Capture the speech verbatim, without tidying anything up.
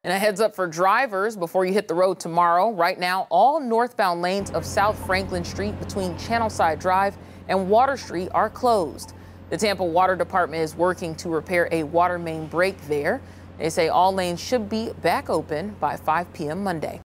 And a heads up for drivers before you hit the road tomorrow. Right now, all northbound lanes of South Franklin Street between Channelside Drive and Water Street are closed. The Tampa Water Department is working to repair a water main break there. They say all lanes should be back open by five p m Monday.